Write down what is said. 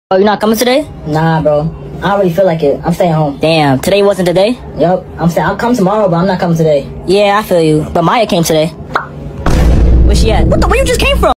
Oh, you're not coming today? Nah, bro. I don't really feel like it. I'm staying home. Damn, today wasn't the day? Yup. I'll come tomorrow, but I'm not coming today. Yeah, I feel you. But Maya came today. Where's she at? What the? Where you just came from?